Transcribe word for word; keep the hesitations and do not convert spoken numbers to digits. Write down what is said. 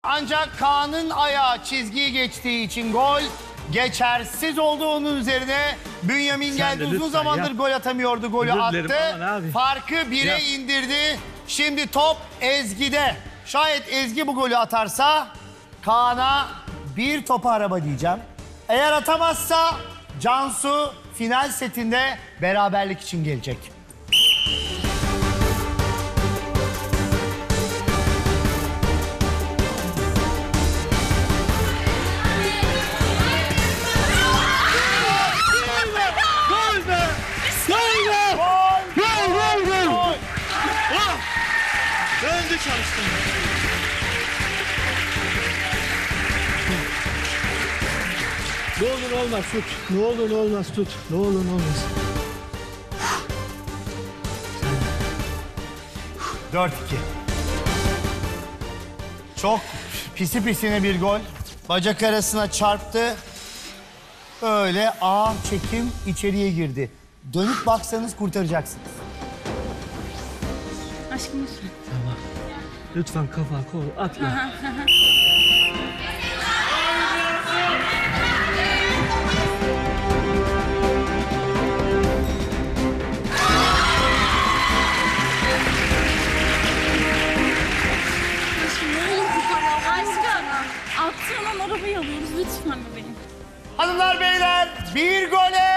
Ancak Kaan'ın ayağı çizgiyi geçtiği için gol geçersiz olduğunun üzerine Bünyamin Sen geldi. de Uzun lütfen zamandır yap. gol atamıyordu, golü Özür dilerim, attı. aman abi. Farkı bire Yap. indirdi. Şimdi top Ezgi'de. Şayet Ezgi bu golü atarsa Kaan'a bir topa araba diyeceğim. Eğer atamazsa Cansu final setinde beraberlik için gelecek. Gol be! Gol be! Gol! Gol, gol, gol! Gol! Ah! Ben de çalıştım. Ne olur olmaz tut. Ne olur olmaz tut. Ne olur olmaz. dört iki. Çok pisi pisine bir gol. Bacak arasına çarptı. Öyle ağır çekim içeriye girdi. Dönüp baksanız kurtaracaksınız. Aşkım lütfen. Tamam. Lütfen kafa kol atma. Aşkım ne olur kurtar. Aşkım. Attığın an arabayı alıyoruz lütfen bebeğim. Hanımlar beyler bir gole